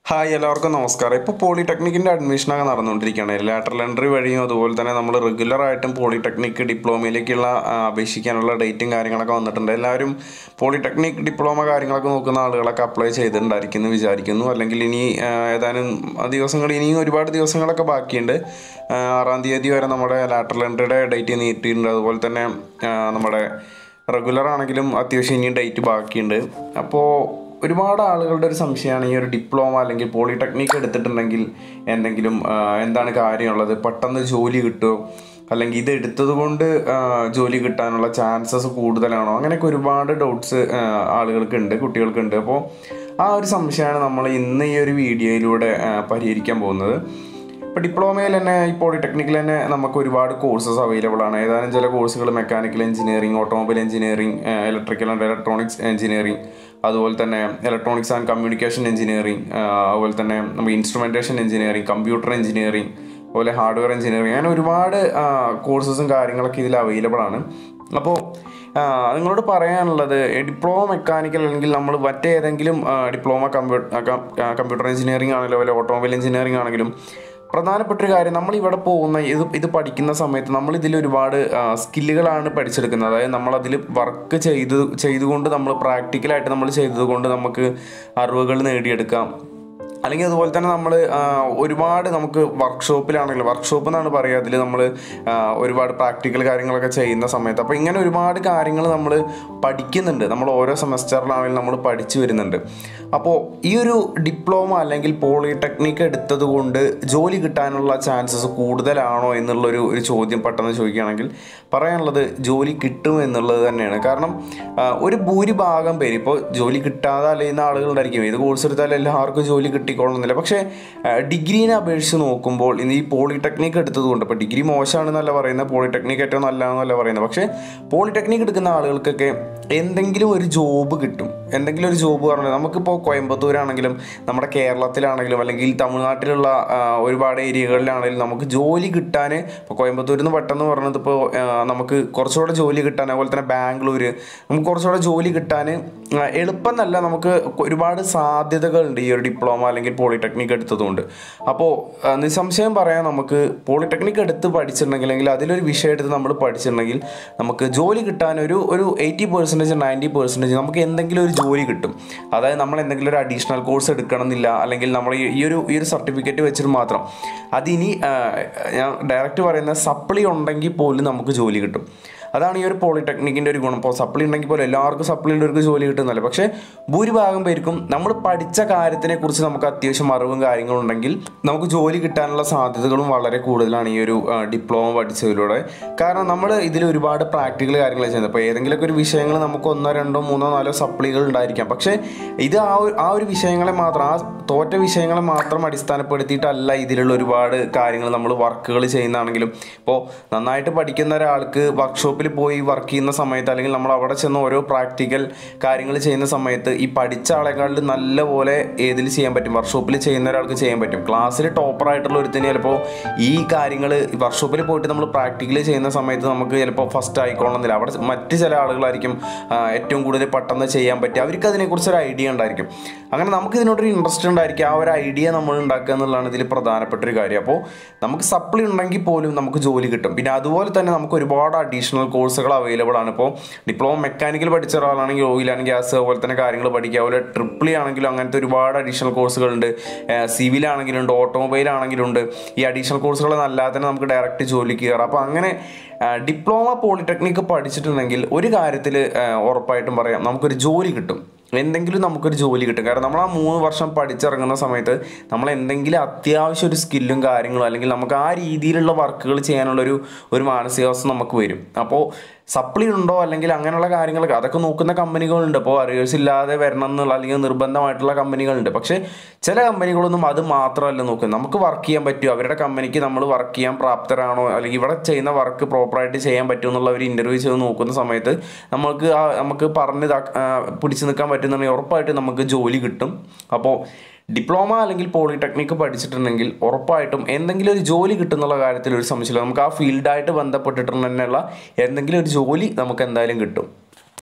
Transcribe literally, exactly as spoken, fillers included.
Hi എല്ലാവർക്കും നമസ്കാരം. ഇപ്പോൾ പോളിടെക്നിക്കിൻ്റെ അഡ്മിഷനൊക്കെ നടന്നുകൊണ്ടിരിക്കുകയാണ്. ലാറ്ററൽ എൻട്രി വഴിയും അതുപോലെ തന്നെ നമ്മൾ റെഗുലറായിട്ടും പോളിടെക്നിക് ഡിപ്ലോമയിലേക്കുള്ള അപേക്ഷിക്കാനുള്ള ഡേറ്റും കാര്യങ്ങളൊക്കെ വന്നിട്ടുണ്ട്. എല്ലാവരും പോളിടെക്നിക് ഡിപ്ലോമ കാര്യങ്ങളൊക്കെ നോക്കുന്ന ആളുകളൊക്കെ അപ്ലൈ ചെയ്തിട്ടുണ്ടായിരിക്കും എന്ന് വിചാരിക്കുന്നു. അല്ലെങ്കിൽ ഇനി ഏതാനും ദിവസങ്ങൾ ഇനിയും ഒരുപാട് ദിവസങ്ങളൊക്കെ ബാക്കിയുണ്ട്. ആറാം തീയതി വരെ നമ്മുടെ ലാറ്ററൽ എൻട്രിയുടെ ഡേറ്റ് നീട്ടിയിട്ടുണ്ട്. അതുപോലെ തന്നെ നമ്മുടെ റെഗുലർ ആണെങ്കിലും അത്യാവശ്യം ഇനിയും ഡേറ്റ് ബാക്കിയുണ്ട്. അപ്പോൾ ഒരുപാട് ആളുകളുടെ ഒരു സംശയമാണ് ഈ ഒരു ഡിപ്ലോമ അല്ലെങ്കിൽ പോളിടെക്നിക്ക് എടുത്തിട്ടുണ്ടെങ്കിൽ എന്തെങ്കിലും എന്താണ് കാര്യമുള്ളത്, പെട്ടെന്ന് ജോലി കിട്ടുമോ, അല്ലെങ്കിൽ ഇത് എടുത്തത് കൊണ്ട് ജോലി കിട്ടാനുള്ള ചാൻസസ് കൂടുതലാണോ, അങ്ങനെയൊക്കെ ഒരുപാട് ഡൗട്ട്സ് ആളുകൾക്കുണ്ട്, കുട്ടികൾക്കുണ്ട്. അപ്പോൾ ആ ഒരു സംശയമാണ് നമ്മൾ ഇന്ന് ഈ ഒരു വീഡിയോയിലൂടെ പരിഹരിക്കാൻ പോകുന്നത്. ഇപ്പോൾ ഡിപ്ലോമയിൽ തന്നെ ഈ പോളിടെക്നിക്കിൽ തന്നെ നമുക്ക് ഒരുപാട് കോഴ്സസ് അവൈലബിൾ ആണ്. ഏതാനും ചില കോഴ്സുകൾ mechanical engineering, automobile engineering, electrical and electronics engineering, അതുപോലെ തന്നെ ഇലക്ട്രോണിക്സ് ആൻഡ് കമ്മ്യൂണിക്കേഷൻ എഞ്ചിനീയറിംഗ്, അതുപോലെ തന്നെ നമുക്ക് ഇൻസ്ട്രുമെൻറ്റേഷൻ എഞ്ചിനീയറിംഗ്, കമ്പ്യൂട്ടർ എഞ്ചിനീയറിംഗ്, അതുപോലെ ഹാർഡ്വെയർ എഞ്ചിനീയറിംഗ്, അങ്ങനെ ഒരുപാട് കോഴ്സസും കാര്യങ്ങളൊക്കെ ഇതിൽ അവൈലബിൾ ആണ്. അപ്പോൾ നിങ്ങളോട് പറയാനുള്ളത്, ഡിപ്ലോമ മെക്കാനിക്കൽ അല്ലെങ്കിൽ നമ്മൾ മറ്റേതെങ്കിലും ഡിപ്ലോമ കമ്പ്യൂ കമ്പ്യൂട്ടർ എഞ്ചിനീയറിംഗ് ആണെങ്കിലും അല്ലെങ്കിൽ ഓട്ടോമൊബൈൽ എഞ്ചിനീയറിംഗ് ആണെങ്കിലും പ്രധാനപ്പെട്ടൊരു കാര്യം, നമ്മളിവിടെ പോകുന്ന ഇത് ഇത് പഠിക്കുന്ന സമയത്ത് നമ്മളിതിൽ ഒരുപാട് സ്കില്ലുകളാണ് പഠിച്ചെടുക്കുന്നത്. അതായത് നമ്മളതിൽ വർക്ക് ചെയ്ത് ചെയ്തുകൊണ്ട് നമ്മൾ പ്രാക്ടിക്കലായിട്ട് നമ്മൾ ചെയ്തതുകൊണ്ട് നമുക്ക് അറിവുകൾ നേടിയെടുക്കാം. അല്ലെങ്കിൽ അതുപോലെ തന്നെ നമ്മൾ ഒരുപാട് നമുക്ക് വർക്ക്ഷോപ്പിലാണെങ്കിൽ വർക്ക്ഷോപ്പ് എന്നാണ് പറയുക, അതിൽ നമ്മൾ ഒരുപാട് പ്രാക്ടിക്കൽ കാര്യങ്ങളൊക്കെ ചെയ്യുന്ന സമയത്ത് അപ്പോൾ ഇങ്ങനെ ഒരുപാട് കാര്യങ്ങൾ നമ്മൾ പഠിക്കുന്നുണ്ട്. നമ്മൾ ഓരോ സെമസ്റ്ററിലാണെങ്കിലും നമ്മൾ പഠിച്ചു വരുന്നുണ്ട്. അപ്പോൾ ഈ ഒരു ഡിപ്ലോമ അല്ലെങ്കിൽ പോളിടെക്നിക്ക് എടുത്തത് കൊണ്ട് ജോലി കിട്ടാനുള്ള ചാൻസസ് കൂടുതലാണോ എന്നുള്ളൊരു ഒരു ചോദ്യം പെട്ടെന്ന് ചോദിക്കുകയാണെങ്കിൽ പറയാനുള്ളത് ജോലി കിട്ടും എന്നുള്ളത് തന്നെയാണ്. കാരണം ഒരു ഭൂരിഭാഗം പേര് ഇപ്പോൾ ജോലി കിട്ടാതെ അലയുന്ന ആളുകളുണ്ടായിരിക്കും. ഏത് കോഴ്സ് എടുത്താലും എല്ലാവർക്കും ജോലി കിട്ടിക്കൊള്ളുന്നില്ല. പക്ഷേ ഡിഗ്രീനെ അപേക്ഷിച്ച് നോക്കുമ്പോൾ ഇന്ന് ഈ പോളിടെക്നിക്ക് എടുത്തതുകൊണ്ട്, ഇപ്പോൾ ഡിഗ്രി മോശമാണെന്നല്ല പറയുന്നത്, പോളിടെക്നിക്ക് ഏറ്റവും നല്ലതാണെന്നല്ല പറയുന്നത്, പക്ഷേ പോളിടെക്നിക്ക് എടുക്കുന്ന ആളുകൾക്കൊക്കെ എന്തെങ്കിലും ഒരു ജോബ് കിട്ടും. എന്തെങ്കിലും ഒരു ജോബ് പറഞ്ഞാൽ നമുക്കിപ്പോൾ കോയമ്പത്തൂരാണെങ്കിലും നമ്മുടെ കേരളത്തിലാണെങ്കിലും അല്ലെങ്കിൽ തമിഴ്നാട്ടിലുള്ള ഒരുപാട് ഏരിയകളിലാണെങ്കിലും നമുക്ക് ജോലി കിട്ടാൻ, ഇപ്പോൾ കോയമ്പത്തൂരിൽ നിന്ന് പെട്ടെന്ന് പറഞ്ഞത് ഇപ്പോൾ നമുക്ക് കുറച്ചുകൂടെ ജോലി കിട്ടാൻ, അതുപോലെ തന്നെ ബാംഗ്ലൂർ നമുക്ക് കുറച്ചുകൂടെ ജോലി കിട്ടാൻ എളുപ്പം എന്നല്ല, നമുക്ക് ഒരുപാട് സാധ്യതകളുണ്ട് ഈ ഒരു ഡിപ്ലോമ അല്ലെങ്കിൽ പോളിടെക്നിക്ക് എടുത്തതുകൊണ്ട്. അപ്പോൾ നിസ്സംശയം പറയാം, നമുക്ക് പോളിടെക്നിക്ക് എടുത്ത് പഠിച്ചിട്ടുണ്ടെങ്കിൽ അല്ലെങ്കിൽ അതിലൊരു വിഷയം എടുത്ത് നമ്മൾ പഠിച്ചിട്ടുണ്ടെങ്കിൽ നമുക്ക് ജോലി കിട്ടാൻ ഒരു ഒരു എയ്റ്റി പെർസെൻറ്റേജ് നയൻറ്റി പെർസെൻറ്റേജ് നമുക്ക് എന്തെങ്കിലും ഒരു ജോലി കിട്ടും. അതായത് നമ്മൾ എന്തെങ്കിലും ഒരു അഡീഷണൽ കോഴ്സ് എടുക്കണം എന്നില്ല, അല്ലെങ്കിൽ നമ്മൾ ഈ ഒരു ഈ ഒരു സർട്ടിഫിക്കറ്റ് വെച്ചിട്ട് മാത്രം അതിനി ഞാൻ ഡയറക്റ്റ് പറയുന്ന സപ്ലി ഉണ്ടെങ്കിൽ പോലും നമുക്ക് ജോലി കിട്ടും. അതാണ് ഈ ഒരു പോളിടെക്നിക്കിൻ്റെ ഒരു ഗുണം. ഇപ്പോൾ സപ്ലി ഉണ്ടെങ്കിൽ പോലും എല്ലാവർക്കും സപ്ലി ഉള്ളവർക്ക് ജോലി കിട്ടുന്നല്ല, പക്ഷേ ഭൂരിഭാഗം പേർക്കും നമ്മൾ പഠിച്ച കാര്യത്തിനെ കുറിച്ച് നമുക്ക് അത്യാവശ്യം അറിവും കാര്യങ്ങളും ഉണ്ടെങ്കിൽ നമുക്ക് ജോലി കിട്ടാനുള്ള സാധ്യതകളും വളരെ കൂടുതലാണ് ഈ ഒരു ഡിപ്ലോമ പഠിച്ചതിലൂടെ. കാരണം നമ്മൾ ഇതിൽ ഒരുപാട് പ്രാക്ടിക്കൽ കാര്യങ്ങൾ ചെയ്യുന്നത്. ഇപ്പോൾ ഏതെങ്കിലുമൊക്കെ ഒരു വിഷയങ്ങൾ നമുക്ക് ഒന്നോ രണ്ടോ മൂന്നോ നാലോ സപ്ലികൾ ഉണ്ടായിരിക്കാം, പക്ഷേ ഇത് ആ ഒരു ആ ഒരു വിഷയങ്ങളെ മാത്രം, ആ തോറ്റ വിഷയങ്ങളെ മാത്രം അടിസ്ഥാനപ്പെടുത്തിയിട്ടല്ല ഇതിലുള്ള ഒരുപാട് കാര്യങ്ങൾ നമ്മൾ വർക്കുകൾ ചെയ്യുന്നതാണെങ്കിലും. ഇപ്പോൾ നന്നായിട്ട് പഠിക്കുന്ന ഒരാൾക്ക് വർക്ക്ഷോപ്പ് പോയി വർക്ക് ചെയ്യുന്ന സമയത്ത് അല്ലെങ്കിൽ നമ്മൾ അവിടെ ചെന്ന് ഓരോ പ്രാക്ടിക്കൽ കാര്യങ്ങൾ ചെയ്യുന്ന സമയത്ത് ഈ പഠിച്ച ആളെക്കാളിൽ നല്ലപോലെ ഏതിൽ ചെയ്യാൻ പറ്റും, വർക്ക്ഷോപ്പിൽ ചെയ്യുന്ന ഒരാൾക്ക് ചെയ്യാൻ പറ്റും. ക്ലാസ്സിൽ ടോപ്പറായിട്ടുള്ള ഒരുത്തിന് ചിലപ്പോൾ ഈ കാര്യങ്ങൾ വർക്ക്ഷോപ്പിൽ പോയിട്ട് നമ്മൾ പ്രാക്ടിക്കൽ ചെയ്യുന്ന സമയത്ത് നമുക്ക് ചിലപ്പോൾ ഫസ്റ്റ് ആയിക്കോളുന്നില്ല. അവിടെ മറ്റ് ചില ആളുകളായിരിക്കും ഏറ്റവും കൂടുതൽ പെട്ടെന്ന് ചെയ്യാൻ പറ്റുക, അവർക്ക് അതിനെക്കുറിച്ചൊരു ഐഡിയ ഉണ്ടായിരിക്കും. അങ്ങനെ നമുക്ക് ഇതിനോടൊരു ഇൻട്രസ്റ്റ് ഉണ്ടായിരിക്കും, ആ ഒരു ഐഡിയ നമ്മൾ ഉണ്ടാക്കുക എന്നുള്ളതാണ് ഇതിൽ പ്രധാനപ്പെട്ടൊരു കാര്യം. അപ്പോൾ നമുക്ക് സപ്ലി ഉണ്ടെങ്കിൽ പോലും നമുക്ക് ജോലി കിട്ടും. പിന്നെ അതുപോലെ തന്നെ നമുക്ക് ഒരുപാട് അഡീഷണൽ കോഴ്സുകൾ അവൈലബിൾ ആണ്. ഇപ്പോൾ ഡിപ്ലോമ മെക്കാനിക്കൽ പഠിച്ച ഒരാളാണെങ്കിൽ ഓയിൽ ആൻഡ് ഗ്യാസ് അതുപോലെ തന്നെ കാര്യങ്ങൾ പഠിക്കുക, അതുപോലെ ട്രിപ്പിൾ ആണെങ്കിലും അങ്ങനത്തെ ഒരുപാട് അഡീഷണൽ കോഴ്സുകളുണ്ട്. സിവിൽ ആണെങ്കിലുണ്ട്, ഓട്ടോമൊബൈൽ ആണെങ്കിലുണ്ട്. ഈ അഡീഷണൽ കോഴ്സുകളല്ലാതെ തന്നെ നമുക്ക് ഡയറക്റ്റ് ജോലിക്ക് കയറാം. അപ്പോൾ അങ്ങനെ ഡിപ്ലോമ പോളിടെക്നിക്ക് പഠിച്ചിട്ടുണ്ടെങ്കിൽ ഒരു കാര്യത്തിൽ ഉറപ്പായിട്ടും പറയാം, നമുക്കൊരു ജോലി കിട്ടും. എന്തെങ്കിലും നമുക്കൊരു ജോലി കിട്ടും. കാരണം നമ്മൾ ആ മൂന്ന് വർഷം പഠിച്ചിറങ്ങുന്ന സമയത്ത് നമ്മൾ എന്തെങ്കിലും അത്യാവശ്യം ഒരു സ്കില്ലും കാര്യങ്ങളും അല്ലെങ്കിൽ നമുക്ക് ആ രീതിയിലുള്ള വർക്കുകൾ ചെയ്യാനുള്ളൊരു ഒരു മാനസികാവസ്ഥ നമുക്ക് വരും. അപ്പോൾ സപ്ലി ഉണ്ടോ അല്ലെങ്കിൽ അങ്ങനെയുള്ള കാര്യങ്ങളൊക്കെ അതൊക്കെ നോക്കുന്ന കമ്പനികളുണ്ട്. ഇപ്പോൾ അറിയേഴ്സ് ഇല്ലാതെ വരണം എന്നുള്ള അല്ലെങ്കിൽ നിർബന്ധമായിട്ടുള്ള കമ്പനികളുണ്ട്. പക്ഷേ ചില കമ്പനികളൊന്നും അത് മാത്രമല്ല നോക്കുന്നത്, നമുക്ക് വർക്ക് ചെയ്യാൻ പറ്റുമോ, അവരുടെ കമ്പനിക്ക് നമ്മൾ വർക്ക് ചെയ്യാൻ പ്രാപ്തരാണോ, അല്ലെങ്കിൽ ഇവിടെ ചെയ്യുന്ന വർക്ക് പ്രോപ്പറായിട്ട് ചെയ്യാൻ പറ്റുമോ എന്നുള്ള ഒരു ഇൻ്റർവ്യൂ ചെയ്ത് നോക്കുന്ന സമയത്ത് നമുക്ക് ആ നമുക്ക് പറഞ്ഞ് പിടിച്ചു നിൽക്കാൻ പറ്റുന്നുണ്ടെങ്കിൽ ഉറപ്പായിട്ട് നമുക്ക് ജോലി കിട്ടും. അപ്പോൾ ഡിപ്ലോമ അല്ലെങ്കിൽ പോളിടെക്നിക്ക് പഠിച്ചിട്ടുണ്ടെങ്കിൽ ഉറപ്പായിട്ടും എന്തെങ്കിലും ഒരു ജോലി കിട്ടുന്നുള്ള കാര്യത്തിൽ ഒരു സംശയമില്ല. നമുക്ക് ആ ഫീൽഡായിട്ട് ബന്ധപ്പെട്ടിട്ടുള്ള എന്തെങ്കിലും ഒരു ജോലി നമുക്ക് എന്തായാലും കിട്ടും.